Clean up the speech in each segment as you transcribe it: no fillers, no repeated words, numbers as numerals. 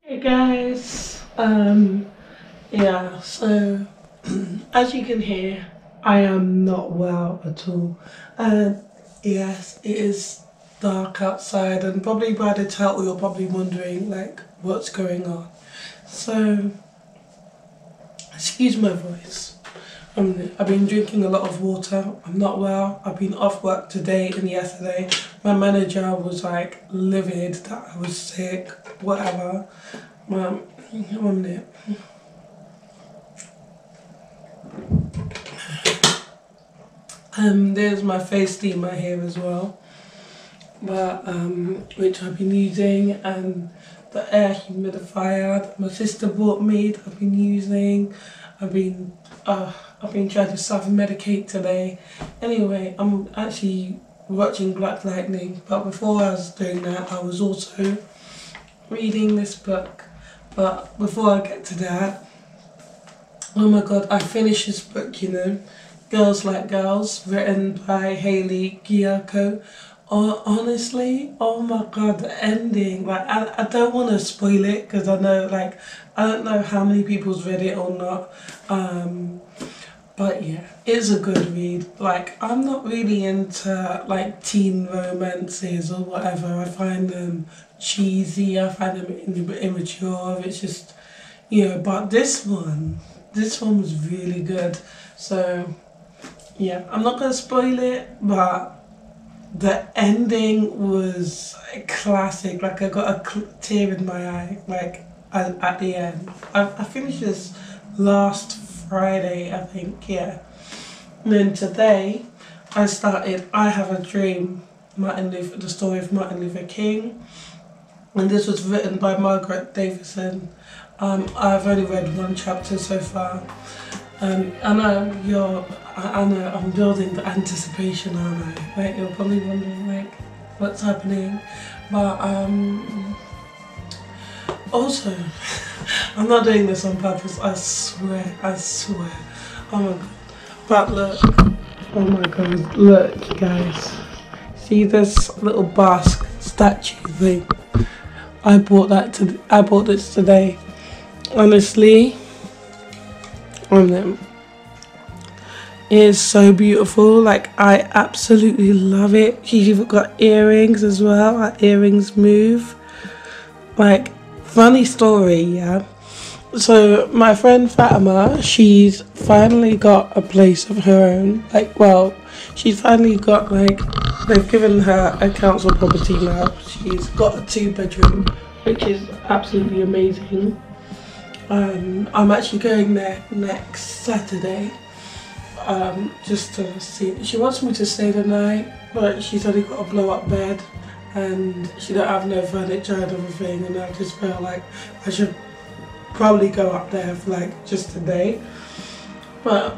Hey guys, yeah, so as you can hear, I am not well at all. And yes, it is dark outside, and probably by the title, you're probably wondering like what's going on. So, excuse my voice. I've been drinking a lot of water. I'm not well. I've been off work today and yesterday. My manager was like livid that I was sick, whatever. One minute. There's my face steamer here as well, but which I've been using, and the air humidifier that my sister bought me that I've been using. I've been trying to self-medicate today. Anyway, I'm actually watching Black Lightning, but before I was doing that, I was also reading this book. But before I get to that, oh my god, I finished this book, Girls Like Girls, written by Hayley Kiyoko. Oh, honestly, oh my god, the ending, like, I don't want to spoil it because I know, like, I don't know how many people's read it or not, but yeah, it's a good read. Like, I'm not really into, like, teen romances or whatever. I find them cheesy, I find them immature, it's just, but this one was really good. So, yeah, I'm not going to spoil it, but the ending was classic. Like, I got a tear in my eye, like, at the end. I finished this last Friday, I think, yeah. And then today, I started I Have a Dream, the story of Martin Luther King. And this was written by Margaret Davison. I've only read one chapter so far. I know I'm building the anticipation, aren't I? Like, you're probably wondering, like, what's happening. But, also, I'm not doing this on purpose, I swear. Oh my god. But look, oh my god, look, guys. See this little Basque statue thing? I bought this today. Honestly, it is so beautiful. Like, I absolutely love it. She's even got earrings as well. Her earrings move. Like, funny story, yeah. So my friend Fatima, she's finally got a place of her own. Like, well, she's finally got, like, they've given her a council property now. She's got a 2-bedroom, which is absolutely amazing. I'm actually going there next Saturday, just to see. She wants me to stay the night, but she's only got a blow-up bed, and she don't have no furniture and everything, and I just feel like I should probably go up there for like just a day. But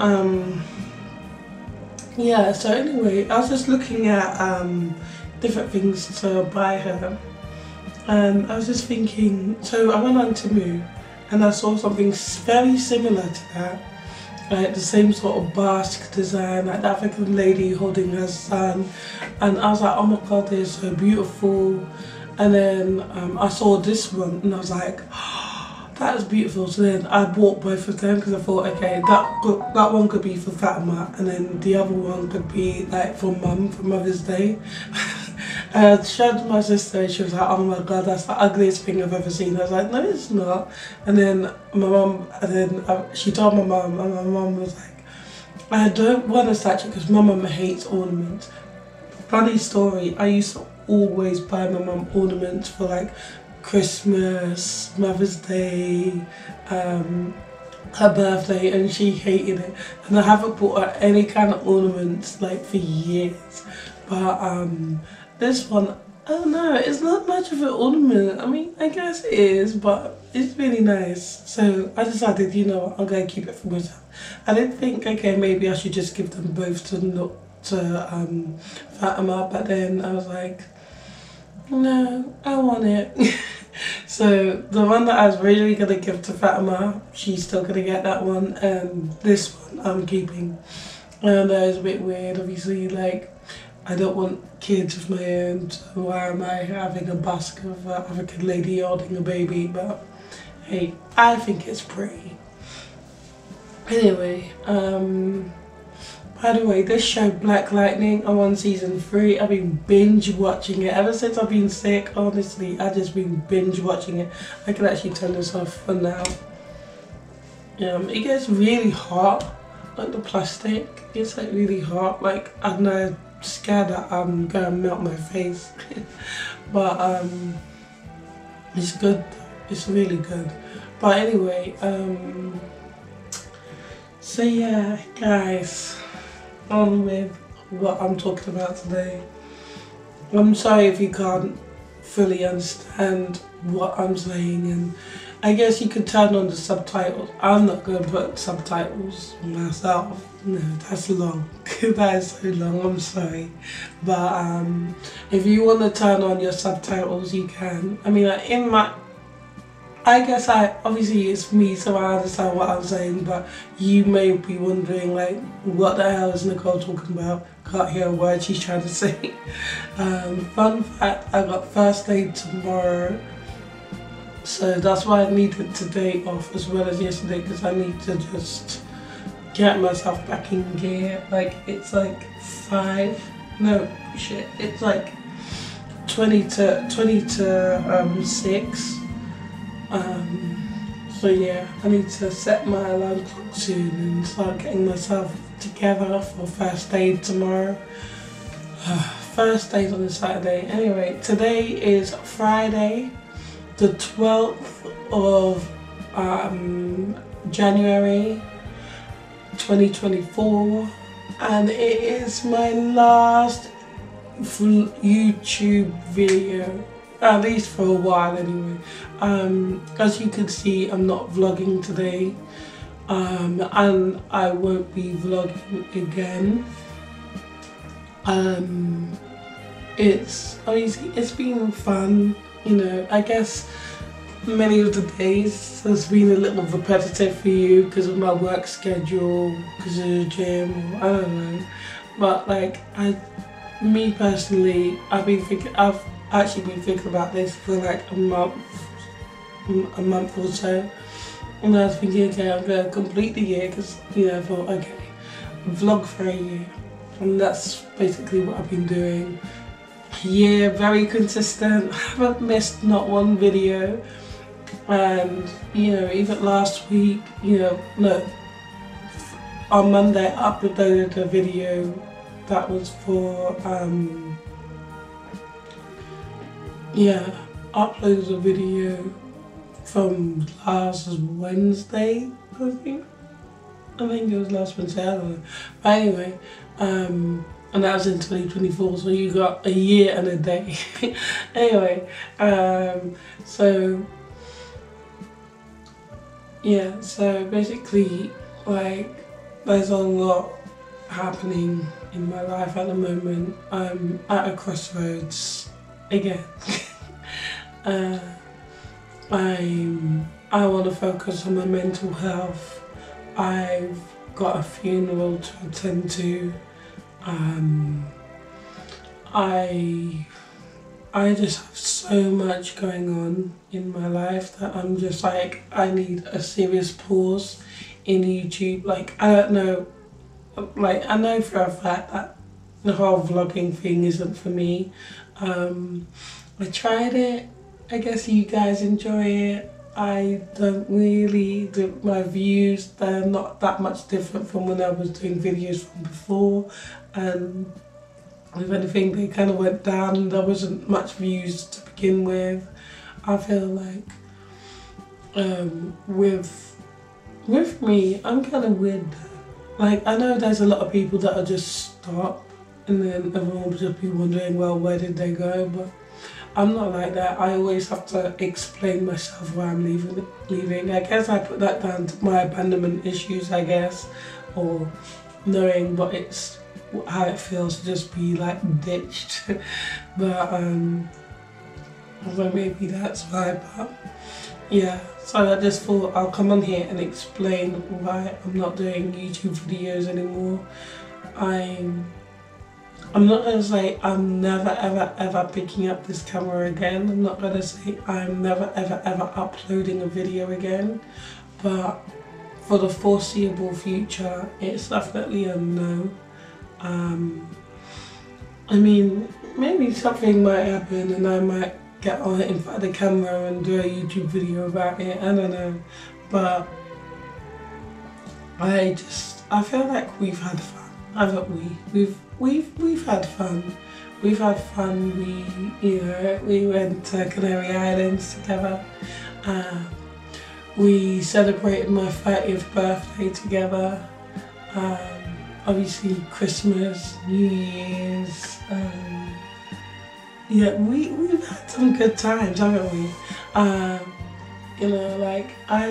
yeah, so anyway, I was just looking at different things to buy her, and I was just thinking, so I went on Temu and I saw something very similar to that, like the same sort of Basque design, like the African lady holding her son, and I was like, oh my god, they're so beautiful. And then I saw this one and I was like, oh, that is beautiful. So then I bought both of them because I thought, okay, that one could be for Fatima, and then the other one could be like for Mum, for Mother's Day. I showed my sister and she was like, oh my god, that's the ugliest thing I've ever seen. I was like, no, it's not. And then my mum, she told my mum, and my mum was like, I don't want a statue because my mum hates ornaments. Funny story, I used to always buy my mum ornaments for like Christmas, Mother's Day, her birthday, and she hated it. And I haven't bought her any kind of ornaments like for years. But this one, I don't know, it's not much of an ornament. I mean, I guess it is, but it's really nice. So I decided, you know what, I'm going to keep it for myself. I did think, okay, maybe I should just give them both to Fatima, but then I was like, no, I want it. So the one that I was really going to give to Fatima, she's still going to get that one, and this one I'm keeping. I know it's a bit weird, obviously, like, I don't want kids of my own, so why am I having a basket of an African lady holding a baby? But hey, I think it's pretty. Anyway, by the way, this show Black Lightning, I'm on season 3. I've been binge watching it ever since I've been sick. Honestly, I've just been binge watching it. I can actually turn this off for now. It gets really hot, like the plastic. It's like really hot. Like I'm now scared that I'm gonna melt my face. But it's good. It's really good. But anyway, so yeah, guys, on with what I'm talking about today. I'm sorry if you can't fully understand what I'm saying, and I guess you could turn on the subtitles. I'm not going to put subtitles myself. No, that's long. That is so long, I'm sorry. But if you want to turn on your subtitles, you can. I mean, I guess obviously it's me, so I understand what I'm saying, but you may be wondering, like, what the hell is Nicole talking about? Can't hear a word she's trying to say. Fun fact, I got first aid tomorrow, so that's why I needed today off as well as yesterday, because I need to just get myself back in gear. Like, it's like it's like 20 to 6. So yeah, I need to set my alarm clock soon and start getting myself together for first aid tomorrow. First aid on a Saturday. Anyway, today is Friday, the 12th of January 2024, and it is my last YouTube video. At least for a while anyway. As you can see, I'm not vlogging today, and I won't be vlogging again. It's been fun, you know. I guess many of the days has been a little repetitive for you because of my work schedule, because of the gym, or I don't know. But like, me personally, I've actually been thinking about this for like a month or so, and I was thinking, okay, I'm going to complete the year, because, you know, I thought, okay, vlog for a year, and that's basically what I've been doing. Yeah, very consistent. I haven't missed not one video, and you know, even last week, you know, no, on Monday I uploaded a video that was for uploaded a video from last Wednesday, I think it was last Wednesday, I don't know. But anyway, and that was in 2024, so you got a year and a day. Anyway, so yeah, so basically, like, there's a lot happening in my life at the moment. I'm at a crossroads again. I want to focus on my mental health. I've got a funeral to attend to. I just have so much going on in my life that I'm just like, I need a serious pause in YouTube. Like, I don't know, like, I know for a fact that the whole vlogging thing isn't for me. I tried it, I guess you guys enjoy it. I don't really do my views, they're not that much different from when I was doing videos from before, and if anything they kind of went down. There wasn't much views to begin with. I feel like with me, I'm kind of weird. Like, I know there's a lot of people that are just stop and then everyone will just be wondering, well, where did they go? But I'm not like that. I always have to explain myself why I'm leaving. I guess I put that down to my abandonment issues, I guess, or knowing what how it feels to just be like ditched. But so maybe that's why. But yeah, so I just thought I'll come on here and explain why I'm not doing YouTube videos anymore. I'm not going to say I'm never ever ever picking up this camera again. I'm not going to say I'm never ever ever uploading a video again. But for the foreseeable future, it's definitely a no. I mean, maybe something might happen and I might get on in front of the camera and do a YouTube video about it. I don't know. But I feel like we've had fun, haven't we? We've had fun. We've had fun. We went to Canary Islands together. We celebrated my 30th birthday together. Obviously Christmas, New Year's. Yeah, we've had some good times, haven't we? You know, like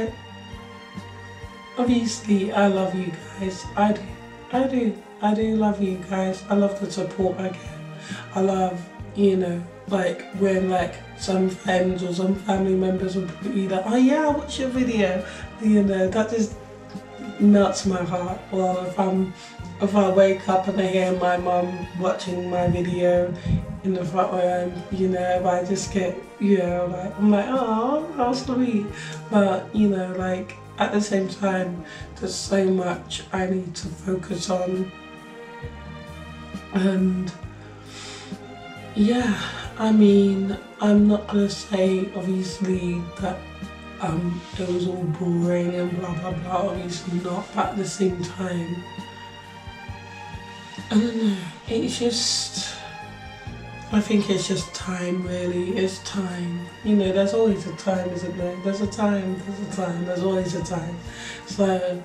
obviously I love you guys. I do love you guys. I love the support I get. I love, you know, like when like some friends or some family members will be like, oh yeah, I watched your video. You know, that just melts my heart. Or if I wake up and I hear my mum watching my video in the front room, you know, I just get, you know, like, I'm like, oh, how sweet. But, you know, like, at the same time, there's so much I need to focus on. And, yeah, I mean, I'm not gonna say, obviously, that it was all boring and blah, blah, blah, obviously not, but at the same time, I don't know, it's just, I think it's just time really, it's time. You know, there's always a time, isn't there? There's a time, there's always a time. So,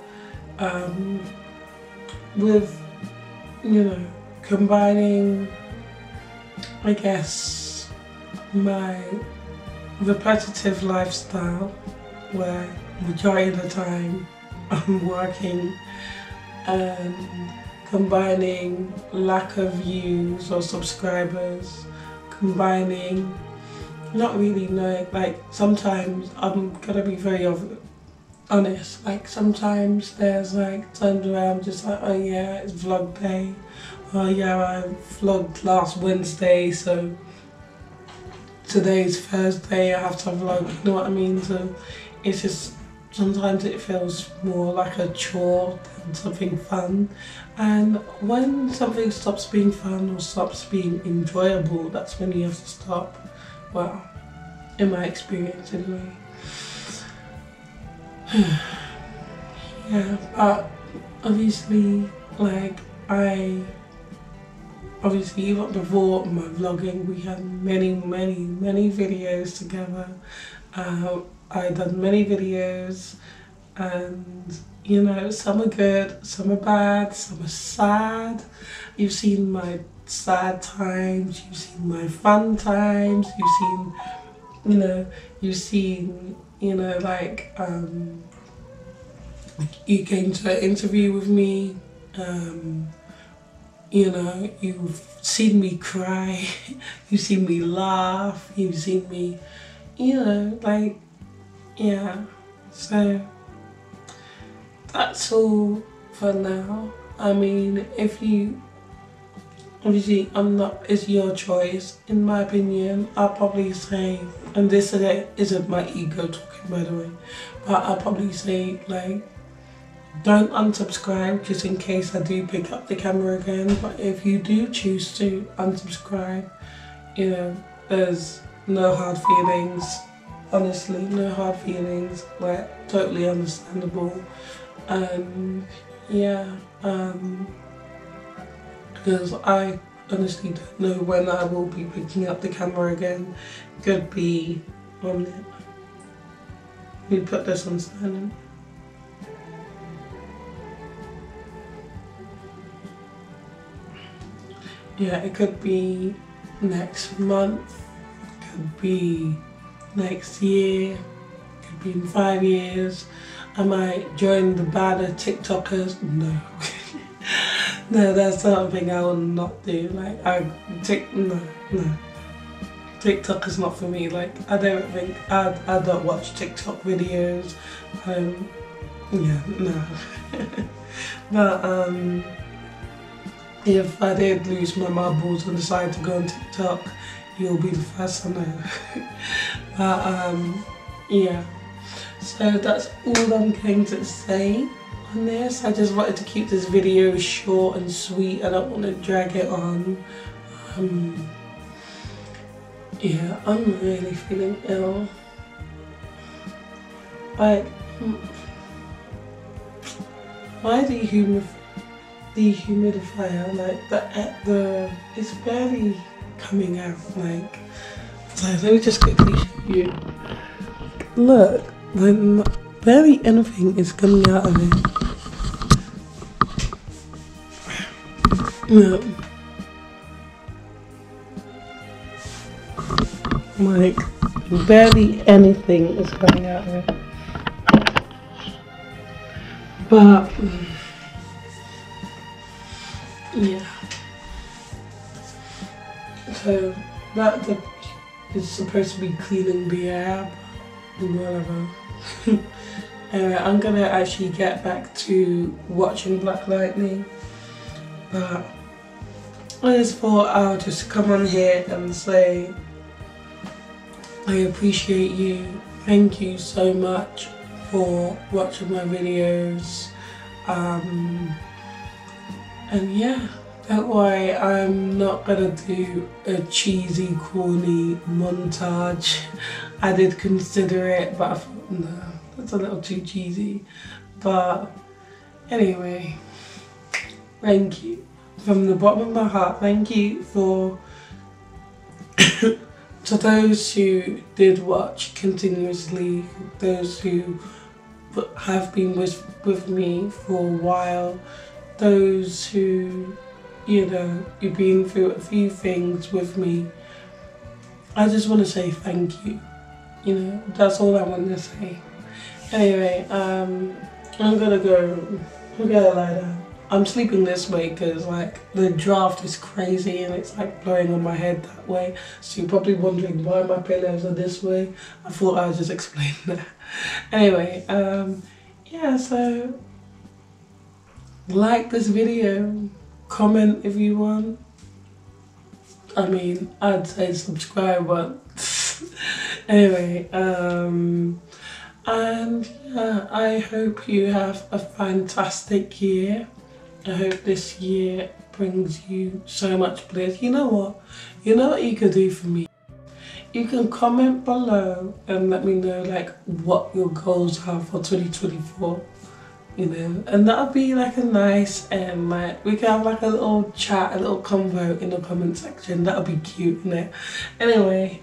with, you know, combining, I guess, my repetitive lifestyle, where majority of the time I'm working, and combining lack of views or subscribers, combining, not really knowing, like sometimes I'm gonna be very honest, like sometimes there's like times where I'm just like, oh yeah, it's vlog day, oh yeah, I vlogged last Wednesday, so today's Thursday, I have to vlog, you know what I mean? So it's just, sometimes it feels more like a chore than something fun. And when something stops being fun or stops being enjoyable, that's when you have to stop. Well, in my experience anyway. Yeah, but obviously, like obviously even before my vlogging, we had many videos together. I done many videos, and you know, some are good, some are bad, some are sad. You've seen my sad times, you've seen my fun times, you've seen, you know, like, you came to an interview with me, you know, you've seen me cry, you've seen me laugh, you've seen me, you know, like, yeah, so that's all for now. I mean, if you, obviously it's your choice. In my opinion, I'll probably say, and this isn't my ego talking by the way, but I'll probably say, like, don't unsubscribe just in case I do pick up the camera again. But if you do choose to unsubscribe, you know, there's no hard feelings. Honestly, no hard feelings, like, totally understandable. And yeah, because I honestly don't know when I will be picking up the camera again. Could be on it. We put this on silent. Yeah, it could be next month, could be next year, could be in 5 years. I might join the band of TikTokers. No. No, that's something I will not do. Like, no. TikTok is not for me. Like, I don't think, I don't watch TikTok videos. Yeah, no. But, if I did lose my marbles and decide to go on TikTok, you'll be the first to know. But yeah, so that's all I'm going to say on this. I just wanted to keep this video short and sweet. I don't want to drag it on. Yeah, I'm really feeling ill. Like, why dehumidifier, like the it's barely coming out. Like, so let me just quickly show you. Look, like barely anything is coming out of it. Look, like barely anything is coming out of it. But yeah, so that is supposed to be cleaning the air, but whatever. Anyway, I'm gonna actually get back to watching Black Lightning, but I just thought I'll just come on here and say I appreciate you. Thank you so much for watching my videos. And yeah, don't worry, I'm not gonna do a cheesy, corny montage. I did consider it, but I thought, no, that's a little too cheesy. But anyway, thank you. From the bottom of my heart, thank you for to those who did watch continuously, those who have been with me for a while, those who, you know, you've been through a few things with me. I just want to say thank you. You know, that's all I want to say. Anyway, I'm gonna go lie down. I'm sleeping this way because like the draft is crazy and it's like blowing on my head that way. So you're probably wondering why my pillows are this way. I thought I would just explain that. Anyway, yeah, so like this video, comment if you want. I mean, I'd say subscribe, but anyway, and yeah, I hope you have a fantastic year. I hope this year brings you so much bliss. You know what? You know what you could do for me? You can comment below and let me know like what your goals are for 2024. You know, and that'll be like a nice like we can have like a little chat, a little convo in the comment section. That'll be cute, isn't it? Anyway,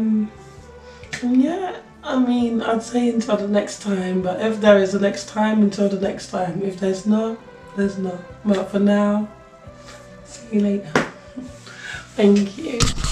yeah, I mean, I'd say until the next time, but if there is a next time, until the next time. If there's not, there's not. But for now, see you later. Thank you.